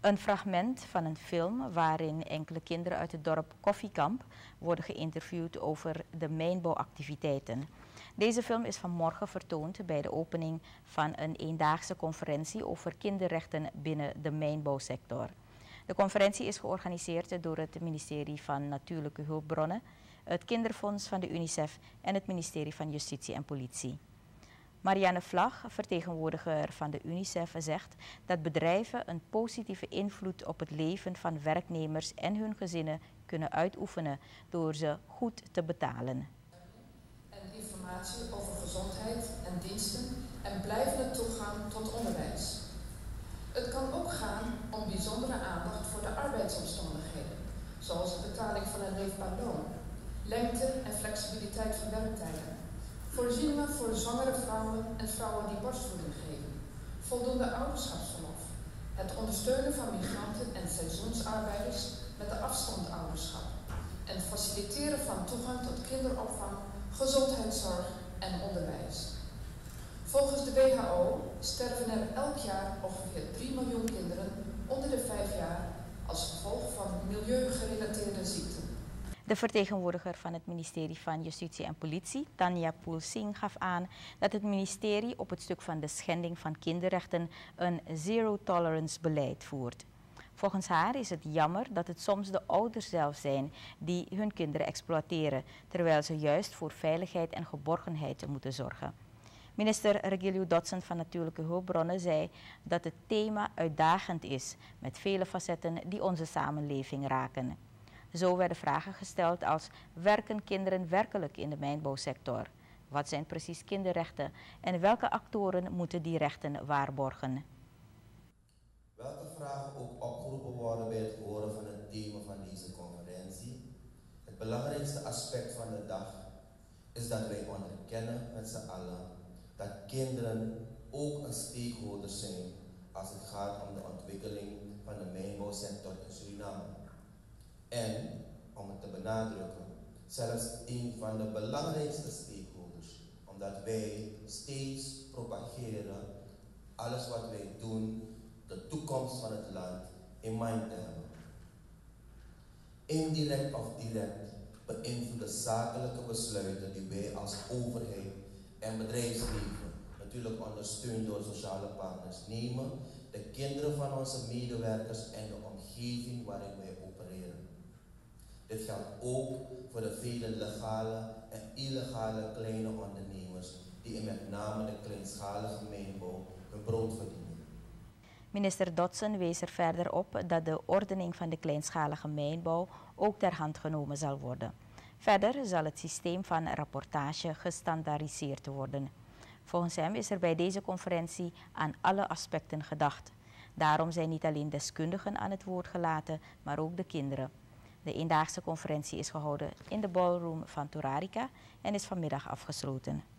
Een fragment van een film waarin enkele kinderen uit het dorp Koffiekamp worden geïnterviewd over de mijnbouwactiviteiten. Deze film is vanmorgen vertoond bij de opening van een eendaagse conferentie over kinderrechten binnen de mijnbouwsector. De conferentie is georganiseerd door het ministerie van Natuurlijke Hulpbronnen, het Kinderfonds van de UNICEF en het ministerie van Justitie en Politie. Marianne Vlag, vertegenwoordiger van de UNICEF, zegt dat bedrijven een positieve invloed op het leven van werknemers en hun gezinnen kunnen uitoefenen door ze goed te betalen. En informatie over gezondheid en diensten en blijvende toegang tot onderwijs. Het kan ook gaan om bijzondere aandacht voor de arbeidsomstandigheden, zoals de betaling van een leefbaar loon, lengte en flexibiliteit van werktijden, voorzieningen voor zwangere vrouwen en vrouwen die borstvoeding geven, voldoende ouderschapsverlof, het ondersteunen van migranten en seizoensarbeiders met de afstandouderschap en het faciliteren van toegang tot kinderopvang, gezondheidszorg en onderwijs. Volgens de WHO sterven er elk jaar ongeveer 3 miljoen kinderen onder de 5 jaar als gevolg van milieugerelateerde ziekten. De vertegenwoordiger van het ministerie van Justitie en Politie, Tanya Poel-Singh, gaf aan dat het ministerie op het stuk van de schending van kinderrechten een zero-tolerance beleid voert. Volgens haar is het jammer dat het soms de ouders zelf zijn die hun kinderen exploiteren, terwijl ze juist voor veiligheid en geborgenheid moeten zorgen. Minister Regilio Dodson van Natuurlijke Hulpbronnen zei dat het thema uitdagend is met vele facetten die onze samenleving raken. Zo werden vragen gesteld als: werken kinderen werkelijk in de mijnbouwsector? Wat zijn precies kinderrechten en welke actoren moeten die rechten waarborgen? Welke vragen ook opgeroepen worden bij het horen van het thema van deze conferentie? Het belangrijkste aspect van de dag is dat wij onderkennen met z'n allen dat kinderen ook een stakeholder zijn als het gaat om de ontwikkeling van de mijnbouwsector in Suriname. En, om het te benadrukken, zelfs een van de belangrijkste stakeholders, omdat wij steeds propageren alles wat wij doen, de toekomst van het land in mind te hebben. Indirect of direct beïnvloeden zakelijke besluiten die wij als overheid en bedrijfsleven, natuurlijk ondersteund door sociale partners, nemen, de kinderen van onze medewerkers en de omgeving waarin wij opereren. Dit geldt ook voor de vele legale en illegale kleine ondernemers die in met name de kleinschalige mijnbouw hun brood verdienen. Minister Dodson wees er verder op dat de ordening van de kleinschalige mijnbouw ook ter hand genomen zal worden. Verder zal het systeem van rapportage gestandaardiseerd worden. Volgens hem is er bij deze conferentie aan alle aspecten gedacht. Daarom zijn niet alleen deskundigen aan het woord gelaten, maar ook de kinderen. De eendaagse conferentie is gehouden in de ballroom van Torarica en is vanmiddag afgesloten.